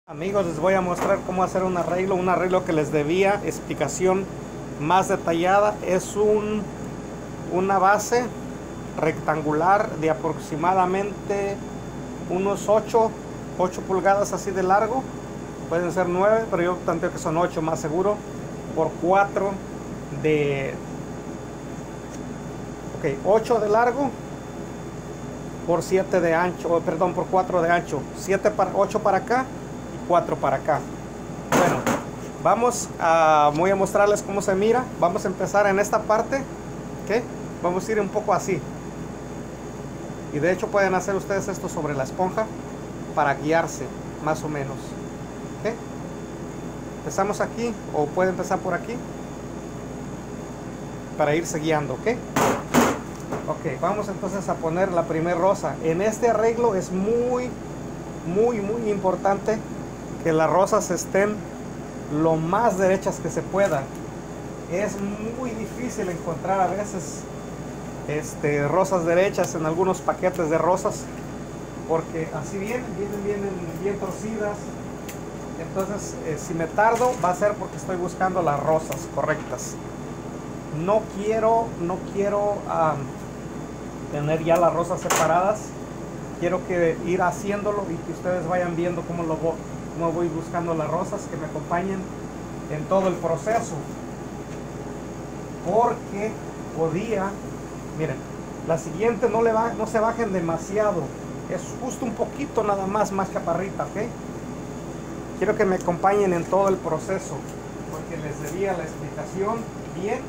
Amigos, les voy a mostrar cómo hacer un arreglo que les debía explicación más detallada. Es una base rectangular de aproximadamente unos 8 pulgadas así de largo. Pueden ser 9, pero yo planteo que son 8 más seguro, por 4 de... Ok, 8 de largo por 7 de ancho, perdón, por 4 de ancho. 8 para acá y 4 para acá. Bueno, voy a mostrarles cómo se mira. Vamos a empezar en esta parte, ¿ok? Vamos a ir un poco así. Y de hecho pueden hacer ustedes esto sobre la esponja para guiarse, más o menos. ¿Ok? Empezamos aquí, o puede empezar por aquí, para irse guiando, ¿ok? Ok, vamos entonces a poner la primera rosa. En este arreglo es muy importante que las rosas estén lo más derechas que se pueda. Es muy difícil encontrar a veces rosas derechas en algunos paquetes de rosas, porque así vienen bien torcidas. Entonces si me tardo va a ser porque estoy buscando las rosas correctas. No quiero tener ya las rosas separadas. Quiero ir haciéndolo y que ustedes vayan viendo cómo voy buscando las rosas, que me acompañen en todo el proceso. Porque miren, la siguiente no se bajen demasiado, es justo un poquito nada más chaparrita, ¿ok? Quiero que me acompañen en todo el proceso, porque les debía la explicación bien.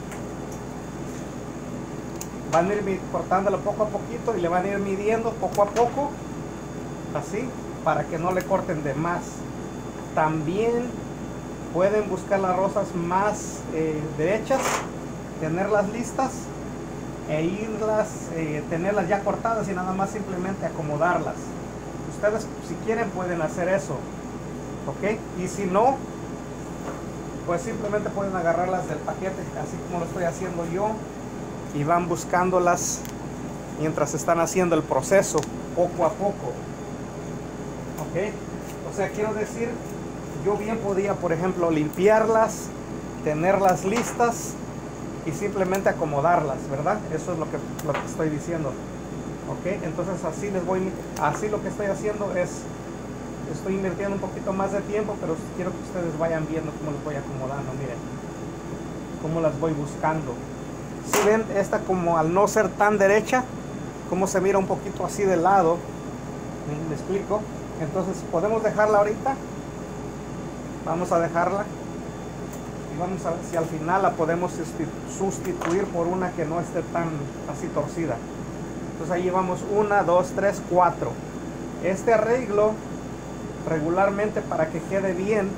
Van a ir cortándolo poco a poquito y le van a ir midiendo poco a poco, así, para que no le corten de más. También pueden buscar las rosas más derechas, tenerlas listas e tenerlas ya cortadas y nada más simplemente acomodarlas. Ustedes, si quieren, pueden hacer eso, ¿ok? Y si no, pues simplemente pueden agarrarlas del paquete, así como lo estoy haciendo yo, y van buscándolas mientras están haciendo el proceso poco a poco, ¿ok? O sea, quiero decir, yo bien podía, por ejemplo, limpiarlas, tenerlas listas y simplemente acomodarlas, ¿verdad? Eso es lo que estoy diciendo, ¿ok? Entonces así lo que estoy haciendo es, estoy invirtiendo un poquito más de tiempo, pero quiero que ustedes vayan viendo cómo los voy acomodando. Miren cómo las voy buscando. Si ven, esta, como al no ser tan derecha, como se mira un poquito así de lado, ¿me explico? Entonces podemos dejarla ahorita, vamos a dejarla y vamos a ver si al final la podemos sustituir por una que no esté tan así torcida. Entonces ahí llevamos 1, 2, 3, 4. Este arreglo regularmente, para que quede bien,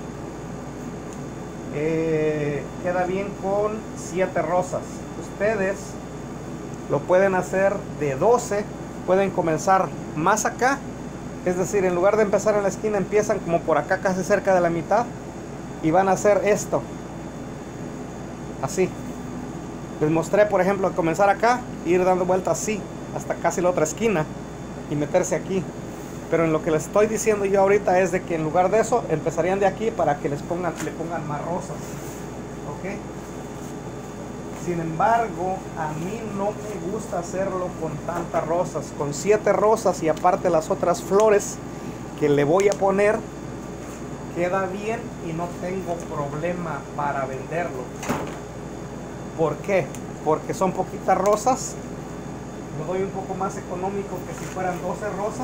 queda bien con 7 rosas. Ustedes lo pueden hacer de 12, pueden comenzar más acá, es decir, en lugar de empezar en la esquina, empiezan como por acá, casi cerca de la mitad, y van a hacer esto así. Les mostré, por ejemplo, comenzar acá, ir dando vueltas así hasta casi la otra esquina y meterse aquí. Pero en lo que les estoy diciendo yo ahorita es de que en lugar de eso, empezarían de aquí para que le pongan más rosas, ¿ok? Sin embargo, a mí no me gusta hacerlo con tantas rosas, con 7 rosas y aparte las otras flores que le voy a poner, queda bien y no tengo problema para venderlo. ¿Por qué? Porque son poquitas rosas, lo doy un poco más económico que si fueran 12 rosas.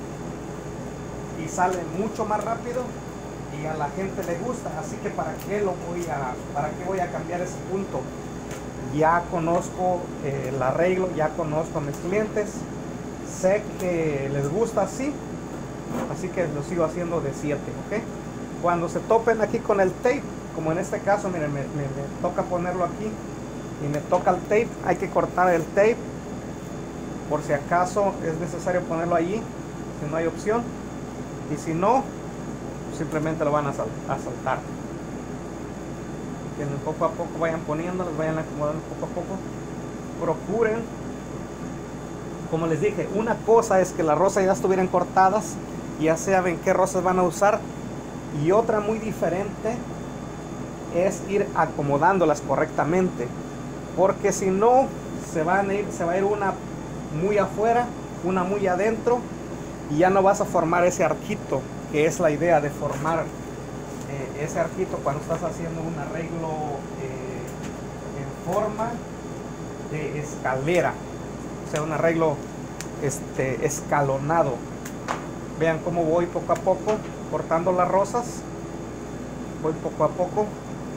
Y sale mucho más rápido y a la gente le gusta, así que para qué voy a cambiar ese punto. Ya conozco el arreglo, ya conozco a mis clientes, sé que les gusta así que lo sigo haciendo de 7, ¿ok? Cuando se topen aquí con el tape, como en este caso, miren, me toca ponerlo aquí y me toca el tape, hay que cortar el tape por si acaso es necesario ponerlo allí, si no hay opción. Y si no, simplemente lo van a saltar. Que poco a poco vayan poniéndolos, vayan acomodando poco a poco. Procuren, como les dije, una cosa es que las rosas ya estuvieran cortadas ya saben qué rosas van a usar. Y otra muy diferente es ir acomodándolas correctamente, porque si no se va a ir una muy afuera, una muy adentro, y ya no vas a formar ese arquito, que es la idea de formar ese arquito cuando estás haciendo un arreglo en forma de escalera, o sea, un arreglo escalonado. Vean cómo voy poco a poco cortando las rosas, voy poco a poco.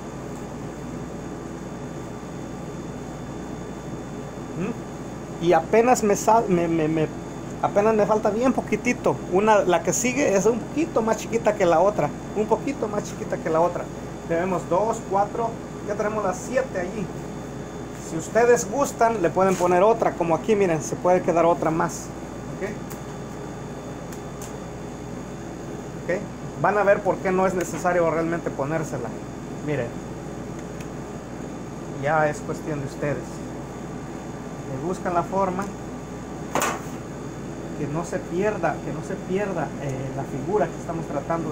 Y apenas apenas me falta bien poquitito. La que sigue es un poquito más chiquita que la otra, un poquito más chiquita que la otra. Tenemos 2, 4, ya tenemos las 7 allí. Si ustedes gustan, le pueden poner otra, como aquí, miren, se puede quedar otra más. ¿Ok? Van a ver por qué no es necesario realmente ponérsela. Miren, ya es cuestión de ustedes. Le buscan la forma, que no se pierda la figura que estamos tratando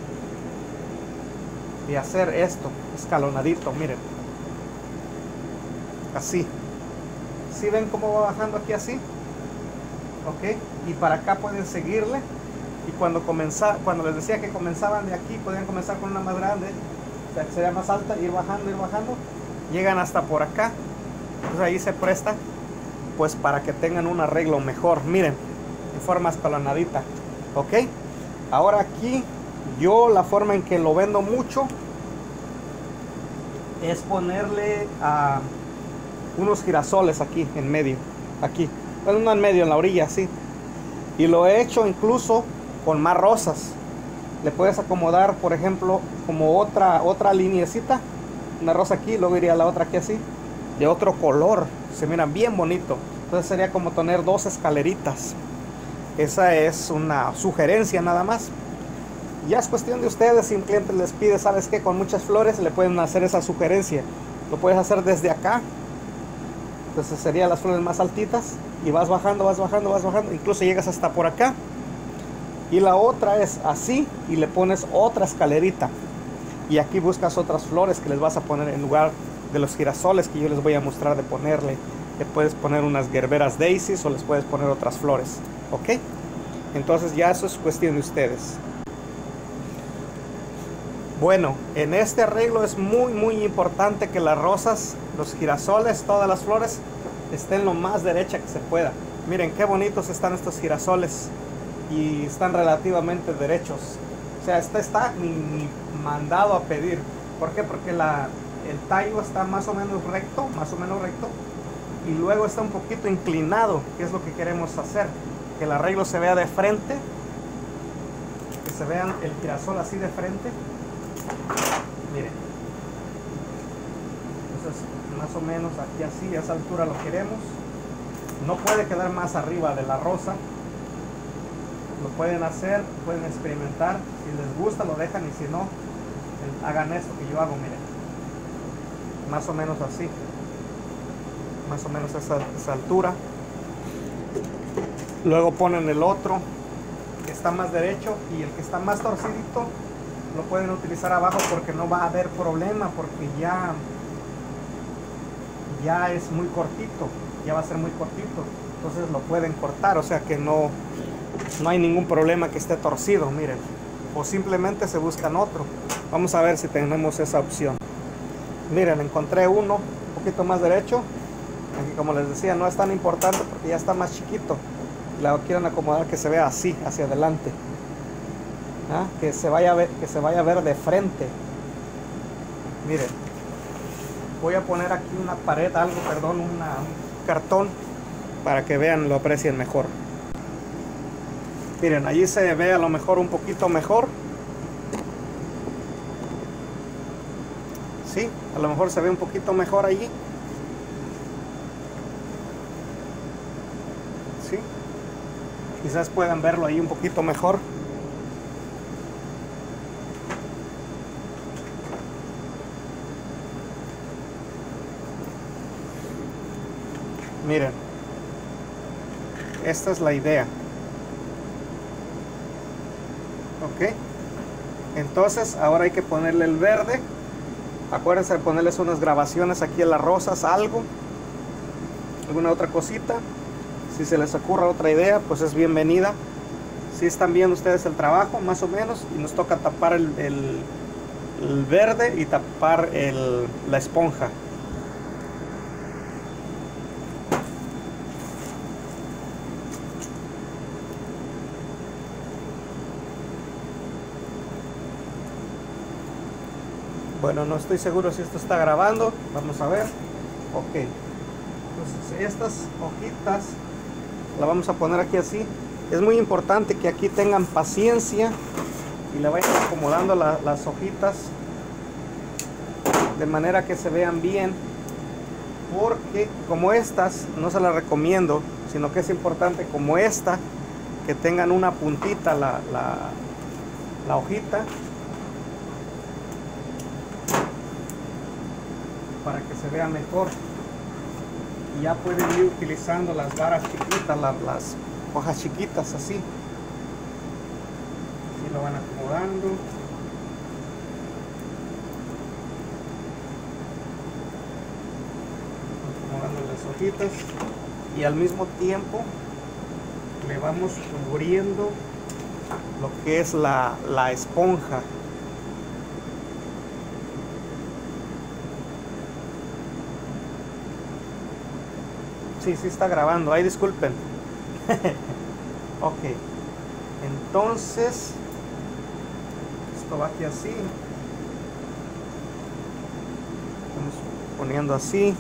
de hacer esto escalonadito. Miren, así. ¿Sí ven cómo va bajando aquí así? Ok, y para acá pueden seguirle. Y cuando les decía que comenzaban de aquí, podían comenzar con una más grande, o sea, que sería más alta, ir bajando, llegan hasta por acá. Entonces ahí se presta pues para que tengan un arreglo mejor. Miren, en forma escalonadita. Ok, ahora aquí yo la forma en que lo vendo mucho es ponerle unos girasoles aquí en medio, aquí, bueno, no en medio, en la orilla, así. Y lo he hecho incluso con más rosas. Le puedes acomodar, por ejemplo, como otra lineecita, una rosa aquí, luego iría la otra aquí así, de otro color, se miran bien bonito. Entonces sería como tener 2 escaleritas. Esa es una sugerencia nada más. Ya es cuestión de ustedes. Si un cliente les pide, ¿sabes qué? Con muchas flores, le pueden hacer esa sugerencia. Lo puedes hacer desde acá. Entonces serían las flores más altitas. Y vas bajando. Incluso llegas hasta por acá. Y la otra es así. Y le pones otra escalerita. Y aquí buscas otras flores que les vas a poner en lugar de los girasoles que yo les voy a mostrar de ponerle. Le puedes poner unas gerberas daisies o les puedes poner otras flores. ¿Ok? Entonces ya eso es cuestión de ustedes. Bueno, en este arreglo es muy importante que las rosas, los girasoles, todas las flores estén lo más derecha que se pueda. Miren qué bonitos están estos girasoles y están relativamente derechos. O sea, este está ni mandado a pedir. ¿Por qué? Porque el tallo está más o menos recto, y luego está un poquito inclinado, que es lo que queremos hacer, que el arreglo se vea de frente, que se vean el girasol así de frente. Miren, entonces más o menos aquí así, a esa altura lo queremos. No puede quedar más arriba de la rosa. Lo pueden hacer, pueden experimentar. Si les gusta lo dejan, y si no, hagan esto que yo hago. Miren, más o menos así, más o menos esa altura. Luego ponen el otro que está más derecho, y el que está más torcidito lo pueden utilizar abajo, porque no va a haber problema, porque ya es muy cortito, ya va a ser muy cortito. Entonces lo pueden cortar, o sea que no hay ningún problema que esté torcido. Miren, o simplemente se buscan otro. Vamos a ver si tenemos esa opción. Miren, encontré uno un poquito más derecho. Aquí, como les decía, no es tan importante porque ya está más chiquito. La quieren acomodar que se vea así, hacia adelante. Que se vaya a ver de frente. Miren, voy a poner aquí una pared, un cartón, para que vean, lo aprecien mejor. Miren, allí se ve a lo mejor un poquito mejor. Sí, a lo mejor se ve un poquito mejor allí. Sí, quizás puedan verlo ahí un poquito mejor. Miren, esta es la idea. ¿ok? Entonces ahora hay que ponerle el verde. Acuérdense de ponerles unas grabaciones aquí en las rosas, algo, alguna otra cosita. Si se les ocurra otra idea, pues es bienvenida. Si están viendo ustedes el trabajo, más o menos, y nos toca tapar el verde y tapar la esponja. Bueno, no estoy seguro si esto está grabando. Vamos a ver. Ok. Entonces estas hojitas las vamos a poner aquí así. Es muy importante que aquí tengan paciencia y le vayan acomodando las hojitas de manera que se vean bien, porque como estas no se las recomiendo, sino que es importante como esta, que tengan una puntita la hojita, para que se vea mejor. Y ya pueden ir utilizando las varas chiquitas, las hojas chiquitas así. Así lo van acomodando. Acomodando las hojitas. Y al mismo tiempo le vamos cubriendo lo que es la esponja. Sí, sí está grabando. Ahí disculpen. Ok. Entonces, esto va aquí así. Estamos poniendo así.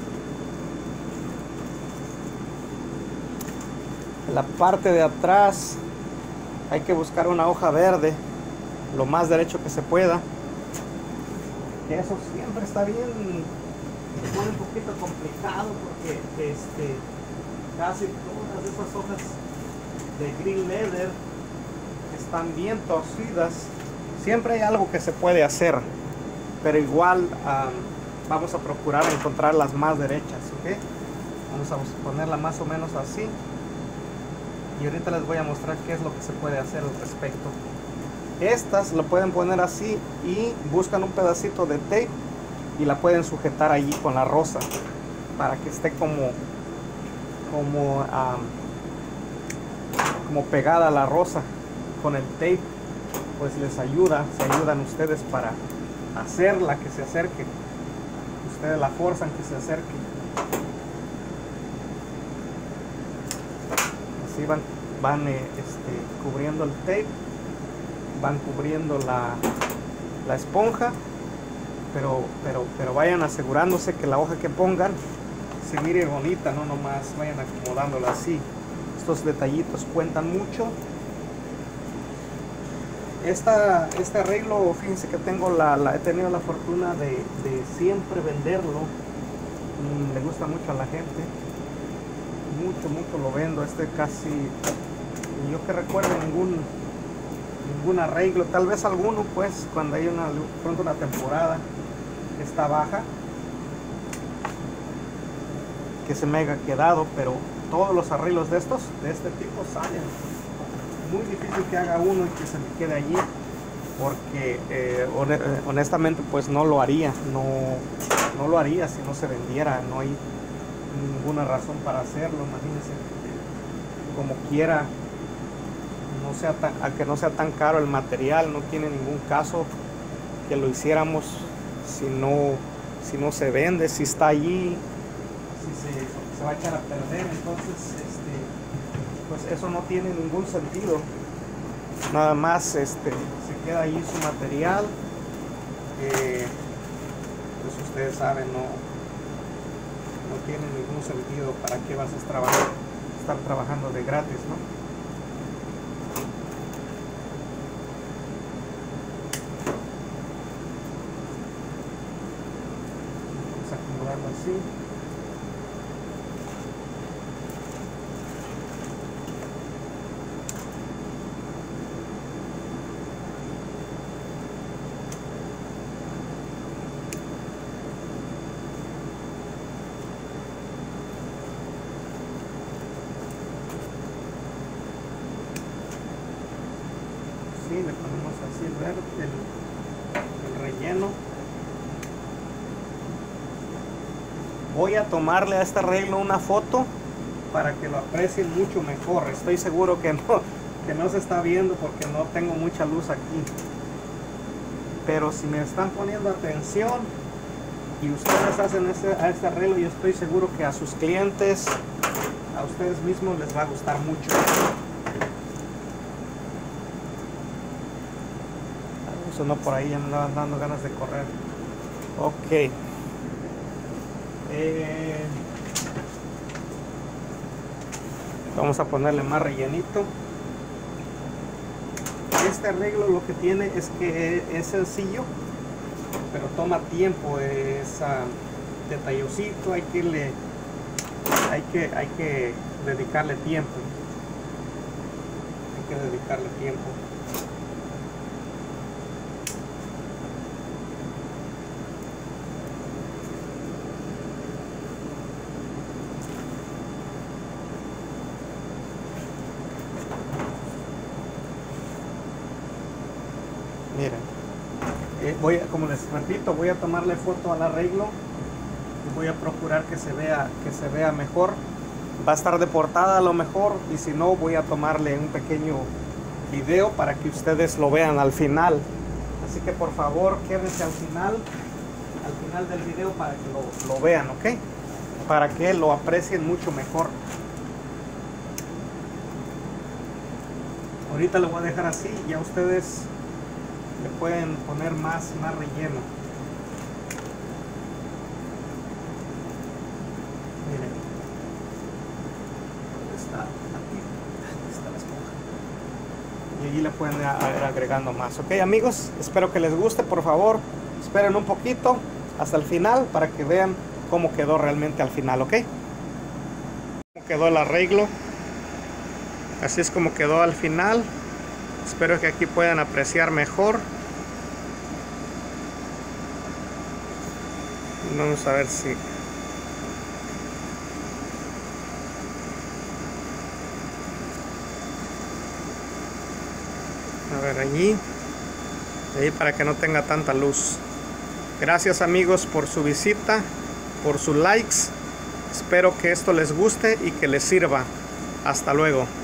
En la parte de atrás hay que buscar una hoja verde lo más derecho que se pueda. Que eso siempre está bien. Se pone un poquito complicado porque casi todas esas hojas de green leather están bien torcidas. Siempre hay algo que se puede hacer, pero igual vamos a procurar encontrar las más derechas, ¿ok? Vamos a ponerla más o menos así y ahorita les voy a mostrar qué es lo que se puede hacer al respecto. Estas lo pueden poner así y buscan un pedacito de tape y la pueden sujetar allí con la rosa para que esté como pegada a la rosa con el tape. Pues les ayuda, se ayudan ustedes para hacerla que se acerque. Ustedes la forzan que se acerque. Así van cubriendo el tape, van cubriendo la esponja. Pero vayan asegurándose que la hoja que pongan se mire bonita, no nomás vayan acomodándola así. Estos detallitos cuentan mucho. Este arreglo, fíjense que he tenido la fortuna de siempre venderlo. Le gusta mucho a la gente. Mucho lo vendo. Casi, yo que recuerdo, ningún arreglo, tal vez alguno, pues cuando hay pronto una temporada está baja que se me haya quedado, pero todos los arreglos de este tipo salen. Muy difícil que haga uno y que se me quede allí, porque honestamente pues no lo haría, no lo haría si no se vendiera. No hay ninguna razón para hacerlo. Imagínense, como quiera, a que no sea tan caro el material, no tiene ningún caso que lo hiciéramos si no se vende, si está allí, si se va a echar a perder. Entonces pues eso no tiene ningún sentido. Nada más se queda allí su material. Pues ustedes saben, no tiene ningún sentido. ¿Para qué vas a estar trabajando de gratis, no? Así. Sí, le ponemos así. hacer el relleno. Voy a tomarle a este arreglo una foto para que lo aprecien mucho mejor. Estoy seguro que no se está viendo porque no tengo mucha luz aquí. Pero si me están poniendo atención y ustedes hacen este arreglo, yo estoy seguro que a sus clientes, a ustedes mismos les va a gustar mucho. Eso no, por ahí ya me andaban dando ganas de correr. Ok. Vamos a ponerle más rellenito. Este arreglo lo que tiene es que es sencillo, pero toma tiempo, es detallosito, hay que dedicarle tiempo. Hay que dedicarle tiempo. Miren, como les repito, voy a tomarle foto al arreglo y voy a procurar que se vea mejor. Va a estar de portada a lo mejor, y si no, voy a tomarle un pequeño video para que ustedes lo vean al final. Así que por favor quédense al final del video para que lo vean, ¿ok? Para que lo aprecien mucho mejor. Ahorita lo voy a dejar así, ya ustedes le pueden poner más relleno. Miren, está aquí está la esponja, y allí le pueden ir agregando más. Ok, amigos, espero que les guste. Por favor, esperen un poquito hasta el final para que vean cómo quedó realmente al final. Ok, cómo quedó el arreglo. Así es como quedó al final. Espero que aquí puedan apreciar mejor. Vamos a ver si... A ver, allí para que no tenga tanta luz. Gracias, amigos, por su visita, por sus likes. Espero que esto les guste y que les sirva. Hasta luego.